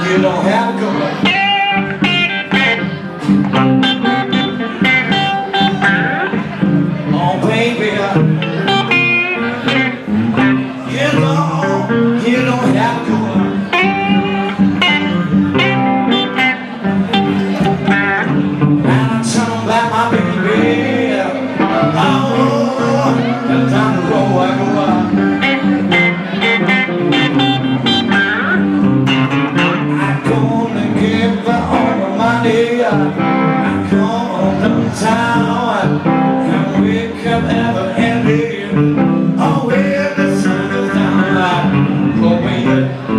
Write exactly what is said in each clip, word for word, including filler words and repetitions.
you don't have to go. Oh baby, you know you don't have to go. And I'm talking about my baby. Oh, down the road I go up. I'm gonna give her all the money. I'm gonna downtown and wake up ever ending. Oh, where the sun goes down, oh baby.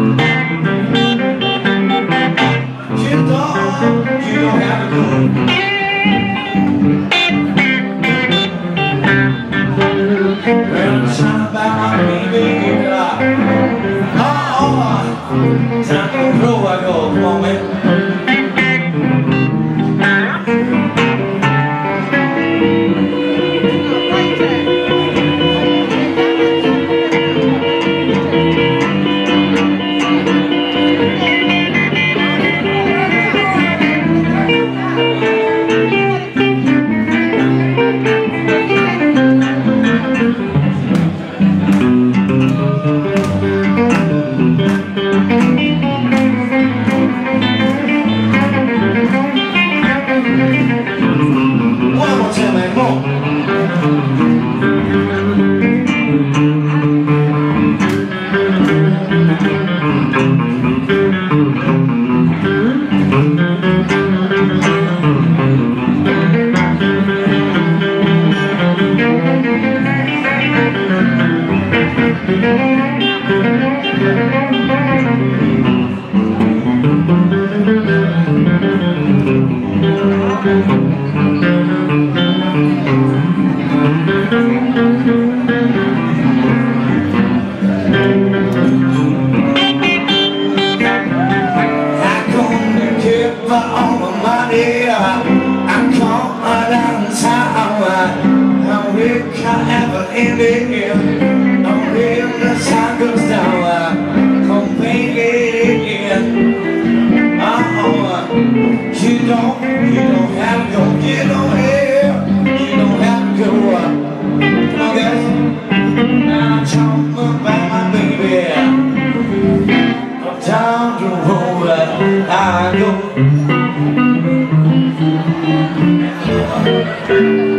You don't, you don't have to go. Well, I'm talking about my baby. Oh, down the road I go, come on man. You don't, you don't have to go, you don't have, you don't have to go up. Come on guys, now I'm talking about my baby. Up down the road I go.